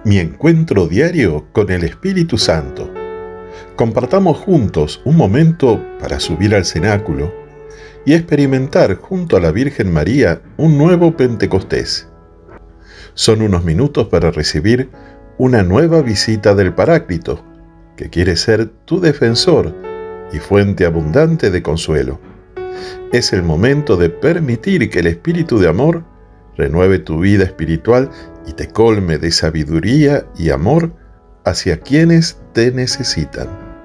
Mi encuentro diario con el Espíritu Santo. Compartamos juntos un momento para subir al cenáculo y experimentar junto a la Virgen María un nuevo Pentecostés. Son unos minutos para recibir una nueva visita del Paráclito, que quiere ser tu defensor y fuente abundante de consuelo. Es el momento de permitir que el Espíritu de amor renueve tu vida espiritual y te colme de sabiduría y amor hacia quienes te necesitan.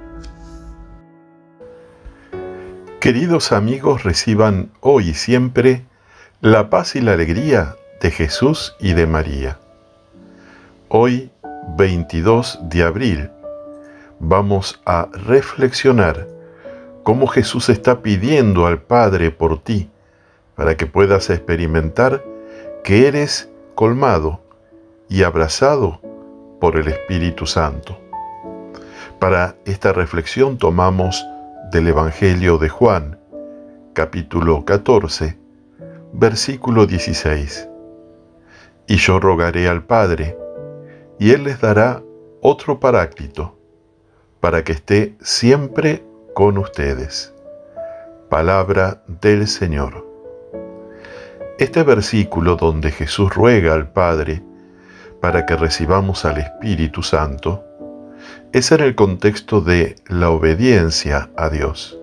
Queridos amigos, reciban hoy y siempre la paz y la alegría de Jesús y de María. Hoy, 22 de abril, vamos a reflexionar cómo Jesús está pidiendo al Padre por ti, para que puedas experimentar que eres colmado y abrazado por el Espíritu Santo. Para esta reflexión tomamos del Evangelio de Juan, capítulo 14, versículo 16. Y yo rogaré al Padre, y Él les dará otro Paráclito, para que esté siempre con ustedes. Palabra del Señor. Este versículo donde Jesús ruega al Padre para que recibamos al Espíritu Santo es en el contexto de la obediencia a Dios.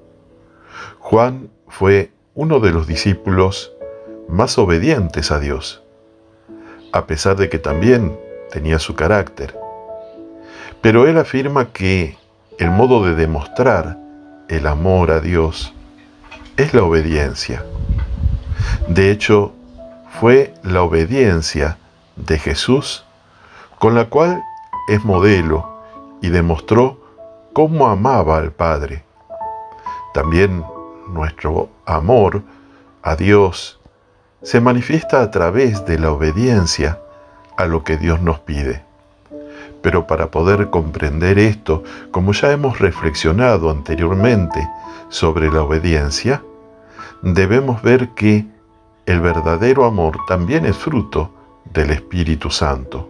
Juan fue uno de los discípulos más obedientes a Dios, a pesar de que también tenía su carácter. Pero él afirma que el modo de demostrar el amor a Dios es la obediencia. De hecho, fue la obediencia de Jesús con la cual es modelo y demostró cómo amaba al Padre. También nuestro amor a Dios se manifiesta a través de la obediencia a lo que Dios nos pide. Pero para poder comprender esto, como ya hemos reflexionado anteriormente sobre la obediencia, debemos ver que el verdadero amor también es fruto del Espíritu Santo.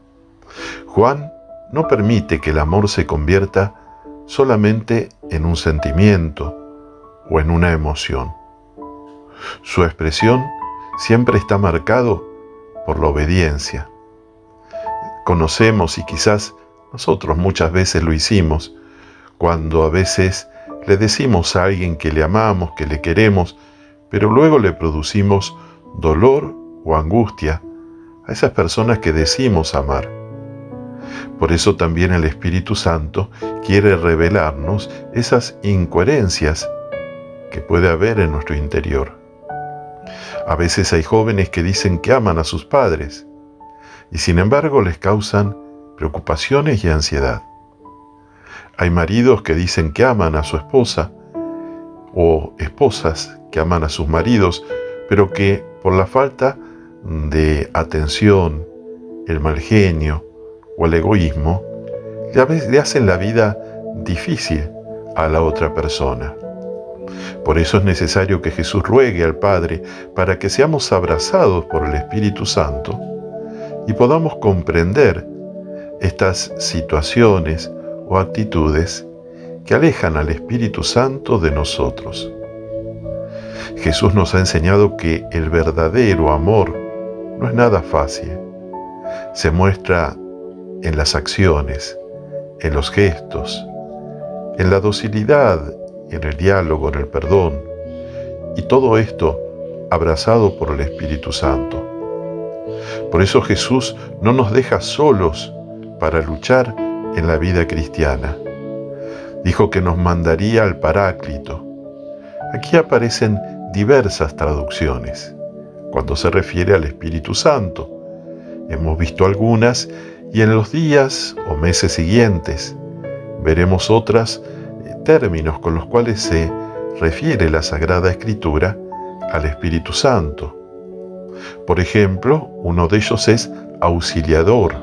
Juan no permite que el amor se convierta solamente en un sentimiento o en una emoción. Su expresión siempre está marcado por la obediencia. Conocemos, y quizás nosotros muchas veces lo hicimos, cuando a veces le decimos a alguien que le amamos, que le queremos, pero luego le producimos dolor o angustia a esas personas que decimos amar. Por eso también el Espíritu Santo quiere revelarnos esas incoherencias que puede haber en nuestro interior. A veces hay jóvenes que dicen que aman a sus padres y sin embargo les causan preocupaciones y ansiedad. Hay maridos que dicen que aman a su esposa o esposas que aman a sus maridos, pero que por la falta de atención, el mal genio o el egoísmo, le hacen la vida difícil a la otra persona. Por eso es necesario que Jesús ruegue al Padre para que seamos abrazados por el Espíritu Santo y podamos comprender estas situaciones o actitudes que alejan al Espíritu Santo de nosotros. Jesús nos ha enseñado que el verdadero amor no es nada fácil. Se muestra en las acciones, en los gestos, en la docilidad, en el diálogo, en el perdón, y todo esto abrazado por el Espíritu Santo. Por eso Jesús no nos deja solos para luchar en la vida cristiana. Dijo que nos mandaría al Paráclito. Aquí aparecen diversas traducciones cuando se refiere al Espíritu Santo. Hemos visto algunas y en los días o meses siguientes veremos otras términos con los cuales se refiere la Sagrada Escritura al Espíritu Santo. Por ejemplo, uno de ellos es auxiliador.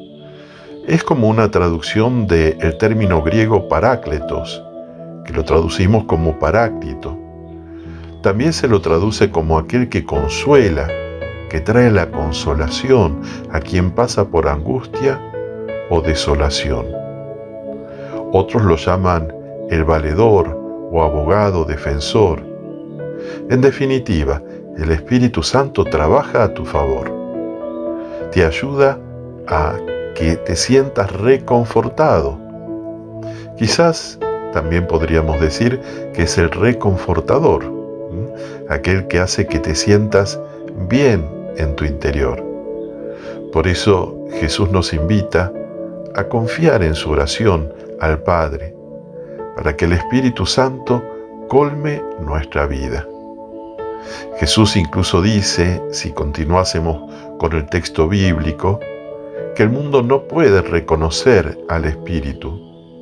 Es como una traducción del término griego parácletos, que lo traducimos como paráclito. También se lo traduce como aquel que consuela, que trae la consolación a quien pasa por angustia o desolación. Otros lo llaman el valedor o abogado defensor. En definitiva, el Espíritu Santo trabaja a tu favor. Te ayuda a que te sientas reconfortado. Quizás también podríamos decir que es el reconfortador, aquel que hace que te sientas bien en tu interior. Por eso Jesús nos invita a confiar en su oración al Padre, para que el Espíritu Santo colme nuestra vida. Jesús incluso dice, si continuásemos con el texto bíblico, que el mundo no puede reconocer al Espíritu.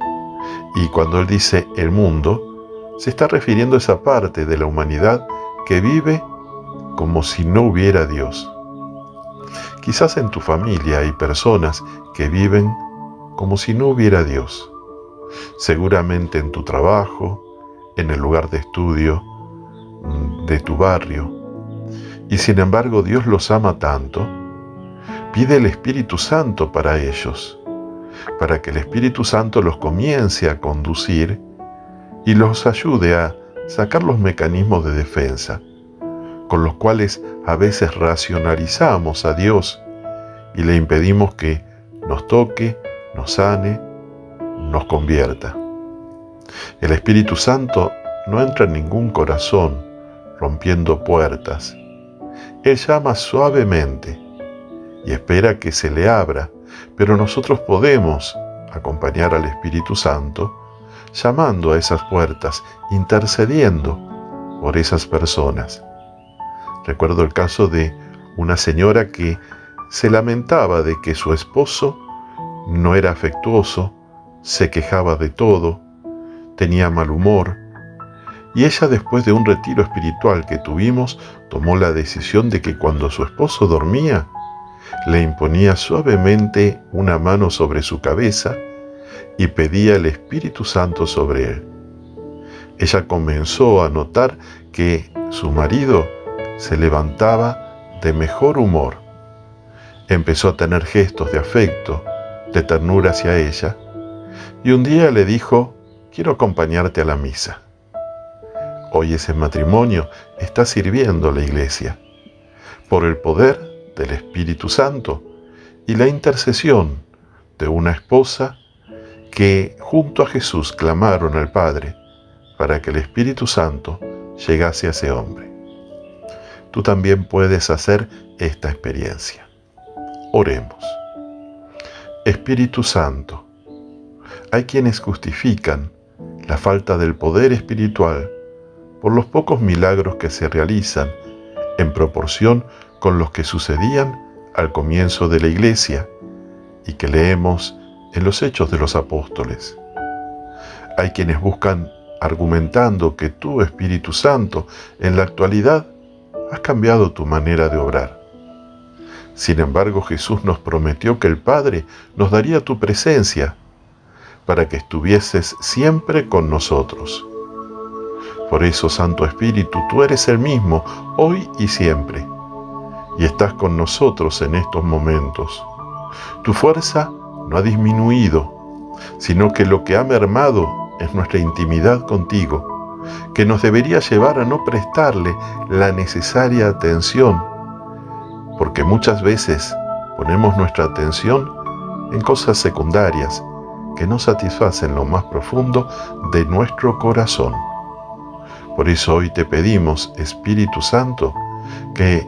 Y cuando Él dice el mundo, se está refiriendo a esa parte de la humanidad que vive como si no hubiera Dios. Quizás en tu familia hay personas que viven como si no hubiera Dios. Seguramente en tu trabajo, en el lugar de estudio, de tu barrio. Y sin embargo Dios los ama tanto. Pide el Espíritu Santo para ellos, para que el Espíritu Santo los comience a conducir y los ayude a sacar los mecanismos de defensa, con los cuales a veces racionalizamos a Dios y le impedimos que nos toque, nos sane, nos convierta. El Espíritu Santo no entra en ningún corazón rompiendo puertas. Él llama suavemente y espera que se le abra, pero nosotros podemos acompañar al Espíritu Santo llamando a esas puertas, intercediendo por esas personas. Recuerdo el caso de una señora que se lamentaba de que su esposo no era afectuoso, se quejaba de todo, tenía mal humor, y ella, después de un retiro espiritual que tuvimos, tomó la decisión de que cuando su esposo dormía, le imponía suavemente una mano sobre su cabeza y pedía el Espíritu Santo sobre él. Ella comenzó a notar que su marido se levantaba de mejor humor. Empezó a tener gestos de afecto, de ternura hacia ella, y un día le dijo: quiero acompañarte a la misa. Hoy ese matrimonio está sirviendo a la iglesia por el poder del Espíritu Santo y la intercesión de una esposa que junto a Jesús clamaron al Padre para que el Espíritu Santo llegase a ese hombre. Tú también puedes hacer esta experiencia. Oremos. Espíritu Santo, hay quienes justifican la falta del poder espiritual por los pocos milagros que se realizan en proporción con los que sucedían al comienzo de la Iglesia y que leemos en los Hechos de los Apóstoles. Hay quienes buscan argumentando que tú, Espíritu Santo, en la actualidad has cambiado tu manera de obrar. Sin embargo, Jesús nos prometió que el Padre nos daría tu presencia para que estuvieses siempre con nosotros. Por eso, Santo Espíritu, tú eres el mismo hoy y siempre, y estás con nosotros en estos momentos. Tu fuerza no ha disminuido, sino que lo que ha mermado es nuestra intimidad contigo, que nos debería llevar a no prestarle la necesaria atención, porque muchas veces ponemos nuestra atención en cosas secundarias que no satisfacen lo más profundo de nuestro corazón. Por eso hoy te pedimos, Espíritu Santo, que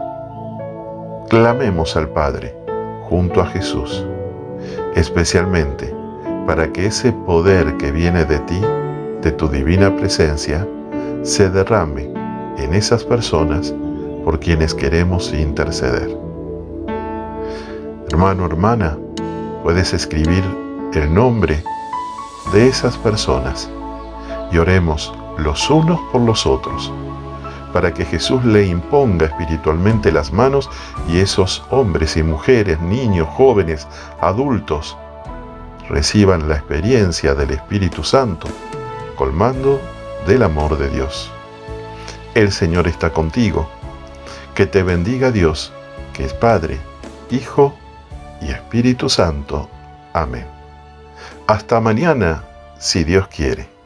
clamemos al Padre junto a Jesús, especialmente para que ese poder que viene de ti, de tu divina presencia, se derrame en esas personas por quienes queremos interceder. Hermano, hermana, puedes escribir el nombre de esas personas y oremos los unos por los otros, para que Jesús le imponga espiritualmente las manos y esos hombres y mujeres, niños, jóvenes, adultos, reciban la experiencia del Espíritu Santo, colmando del amor de Dios. El Señor está contigo. Que te bendiga Dios, que es Padre, Hijo y Espíritu Santo. Amén. Hasta mañana, si Dios quiere.